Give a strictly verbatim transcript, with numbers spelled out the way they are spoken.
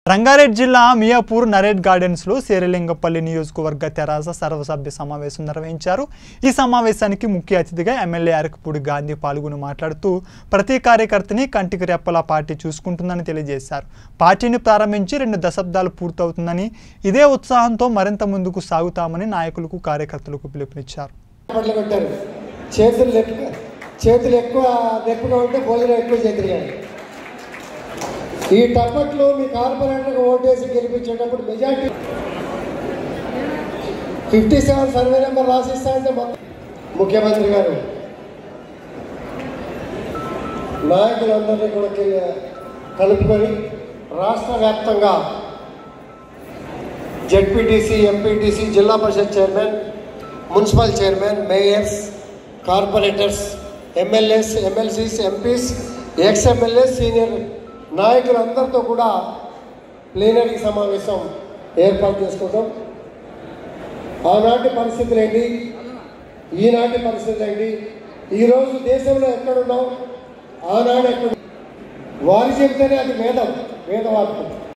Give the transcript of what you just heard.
రంగారెడ్డి జిల్లా Miyapur narrate gardens లో శేరిలింగపల్లి నియోజకవర్గ తెరాస సర్వసభ్య సమావేశం నిర్వహించారు। ఈ సమావేశానికి ముఖ్య అతిథిగా ఎమ్మెల్యే అరకపూడి గాంధీ పాల్గొని మాట్లాడుతూ ప్రతి కార్యకర్తని కంటికి రెప్పలా పార్టీ చూసుకుంటుందని తెలియజేశారు। పార్టీని ప్రారంభించి రెండు దశాబ్దాలు పూర్తవుతుందని ఇదే ఉత్సాహంతో మరింత ముందుకు సాగుతామని నాయకులకు కార్యకర్తలకు పిలుపునిచ్చారు। చేతులు చేతులు ఎక్కువ నెప్పుగా ఉంటే భోజనం ఎక్కువ చేతులు ఈ టప్పట్లో మీ కార్పొరేటర్కి ఓటేసి గెలిపించేటప్పుడు majority fifty seven survey number రాసిస్తానంటే ముఖ్యమంత్రి గారు నాయకులందరినీ కూడా కలుపుకొని రాష్ట్ర వ్యాప్తంగా ZPTC MPTC Zilla Parishad chairman municipal chairman mayors corporators MLAs MLCs MPs ex MLA senior నాయకులందరితో కూడా ప్లీనరీ సమావేశం ఏర్పాటు చేసుకుంటాం। ఆనాటి పరిస్థితులు ఏంటి, ఈనాటి పరిస్థితులు ఏంటి, ఈరోజు దేశంలో ఎక్కడున్నాం, ఆనాడు ఎక్కడ వారు చెబితేనే అది వేదం వేదవాక్యం।